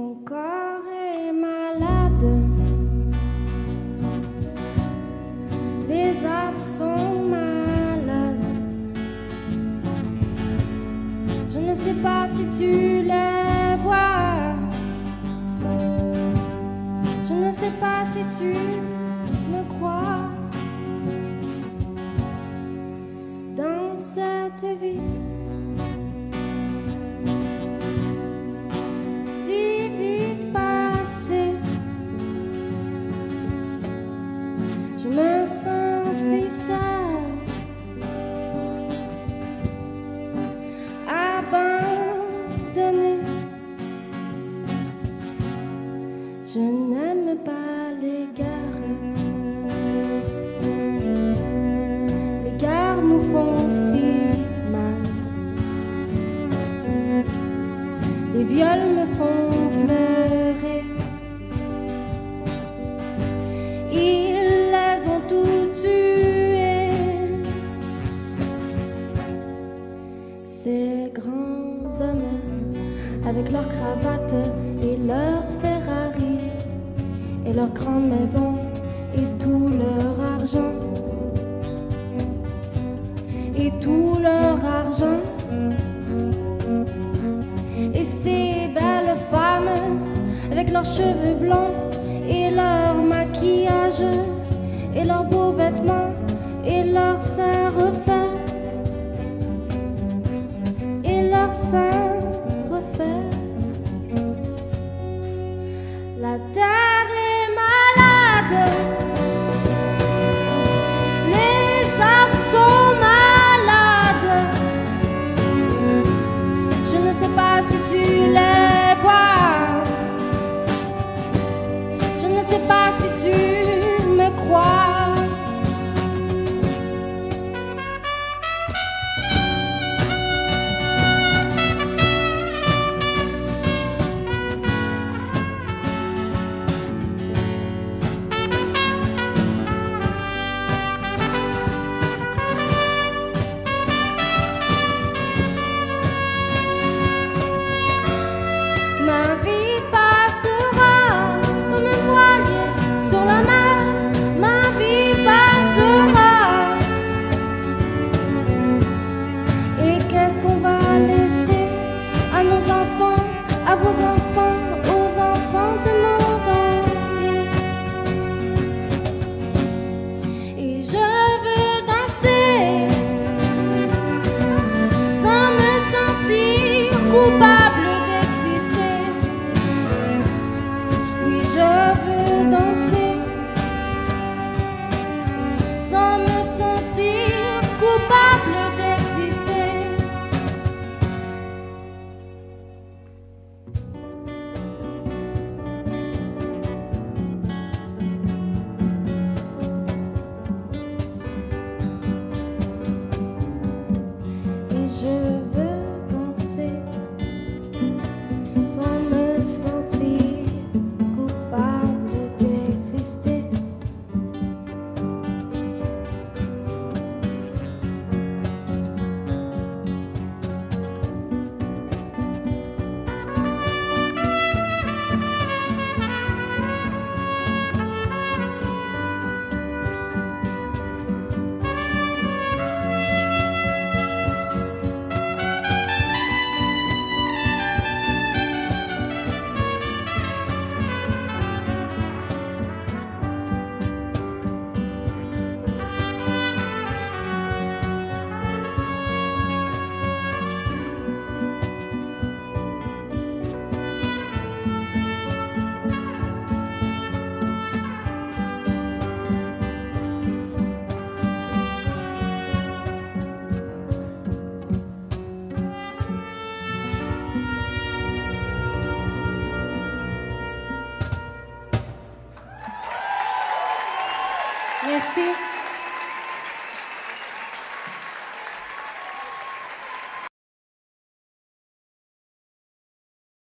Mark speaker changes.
Speaker 1: Mon corps est malade, les arbres sont malades. Je ne sais pas si tu les vois, je ne sais pas si tu me crois. Dans cette vie si vite passée, je me sens si seule, abandonnée. Je n'aime pas les gares. Les gares nous font si mal. Les viols me font pleurer. Ils les ont tous tués. Ces grands hommes avec leurs cravates et leurs Ferrari et leurs grandes maisons et tout leur argent et tout leur argent. Et ces belles femmes avec leurs cheveux blonds et leur maquillage et leurs beaux vêtements et leurs seins refaits.